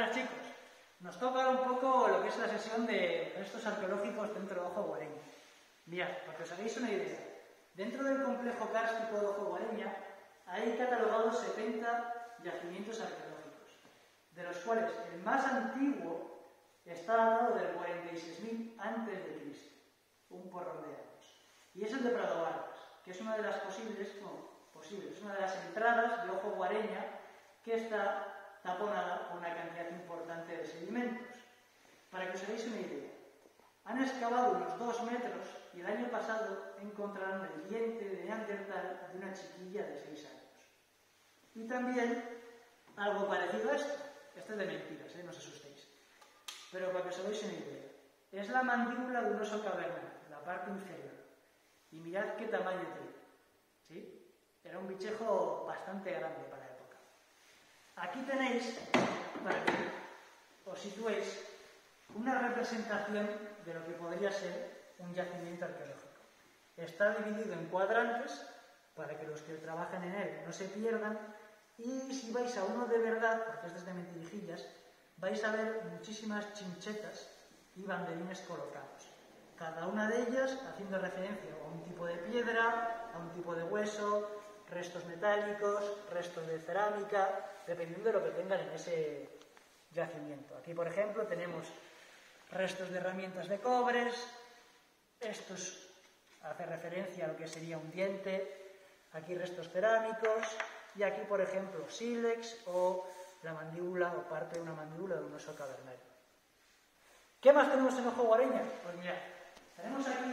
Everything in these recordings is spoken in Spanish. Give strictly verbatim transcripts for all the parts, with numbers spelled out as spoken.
Buenas chicos, nos toca un poco lo que es la sesión de restos arqueológicos dentro de Ojo Guareña. Mirad, para que os hagáis una idea, dentro del complejo kárstico de Ojo Guareña hay catalogados setenta yacimientos arqueológicos, de los cuales el más antiguo está datado del cuarenta y seis mil antes de Cristo, un porrón de años. Y es el de Prado Barbas, que es una de las posibles, no, posibles, una de las entradas de Ojo Guareña que está taponada por una cantidad importante de sedimentos. Para que os hagáis una idea, han excavado unos dos metros y el año pasado encontraron el diente de Neandertal de una chiquilla de seis años. Y también algo parecido a esto. Esto es de mentiras, ¿eh? No os asustéis. Pero para que os hagáis una idea, es la mandíbula de un oso cavernario, la parte inferior. Y mirad qué tamaño tiene. ¿Sí? Era un bichejo bastante grande para la época. Aquí tenéis, para que os situéis, una representación de lo que podría ser un yacimiento arqueológico. Está dividido en cuadrantes para que los que trabajan en él no se pierdan, y si vais a uno de verdad, porque este es de mentirijillas, vais a ver muchísimas chinchetas y banderines colocados. Cada una de ellas haciendo referencia a un tipo de piedra, a un tipo de hueso, restos metálicos, restos de cerámica, dependiendo de lo que tengan en ese yacimiento. Aquí, por ejemplo, tenemos restos de herramientas de cobres, estos hace referencia a lo que sería un diente, aquí restos cerámicos, y aquí, por ejemplo, sílex o la mandíbula o parte de una mandíbula de un oso cavernario. ¿Qué más tenemos en Ojo Guareña? Pues mirad, tenemos aquí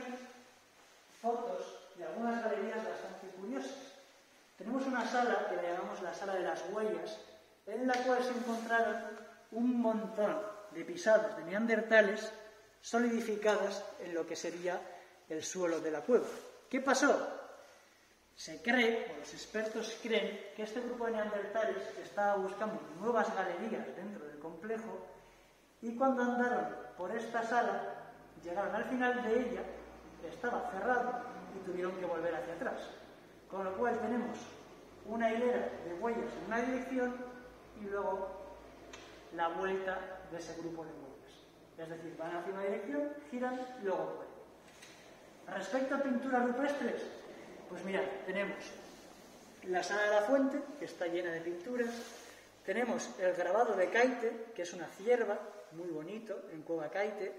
fotos de algunas galerías bastante curiosas. Tenemos una sala que le llamamos la sala de las huellas, en la cual se encontraron un montón de pisadas de neandertales solidificadas en lo que sería el suelo de la cueva. ¿Qué pasó? Se cree, o los expertos creen, que este grupo de neandertales estaba buscando nuevas galerías dentro del complejo, y cuando andaron por esta sala, llegaron al final de ella, estaba cerrado y tuvieron que volver hacia atrás. Con lo cual tenemos una hilera de huellas en una dirección y luego la vuelta de ese grupo de huellas. Es decir, van hacia una dirección, giran y luego vuelven. Respecto a pinturas rupestres, pues mirad, tenemos la sala de la fuente, que está llena de pinturas. Tenemos el grabado de Caite, que es una cierva, muy bonito, en Cueva Caite.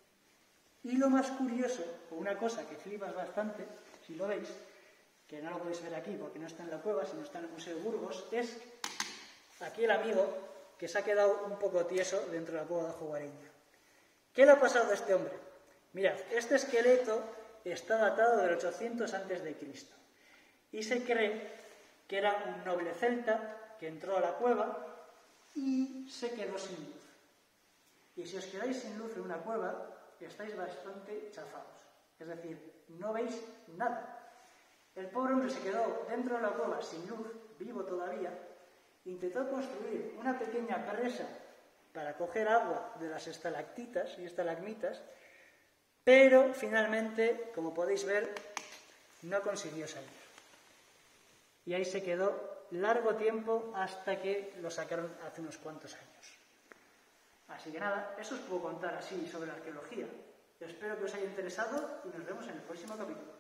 Y lo más curioso, o una cosa que flipas bastante, si lo veis, que no lo podéis ver aquí porque no está en la cueva, sino está en el Museo de Burgos, es aquí el amigo que se ha quedado un poco tieso dentro de la cueva de Ojo Guareña. ¿Qué le ha pasado a este hombre? Mirad, este esqueleto está datado del ochocientos antes de Cristo y se cree que era un noble celta que entró a la cueva y se quedó sin luz. Y si os quedáis sin luz en una cueva, estáis bastante chafados. Es decir, no veis nada. El pobre hombre se quedó dentro de la cueva sin luz, vivo todavía, intentó construir una pequeña presa para coger agua de las estalactitas y estalagmitas, pero finalmente, como podéis ver, no consiguió salir. Y ahí se quedó largo tiempo hasta que lo sacaron hace unos cuantos años. Así que nada, eso os puedo contar así sobre la arqueología. Espero que os haya interesado y nos vemos en el próximo capítulo.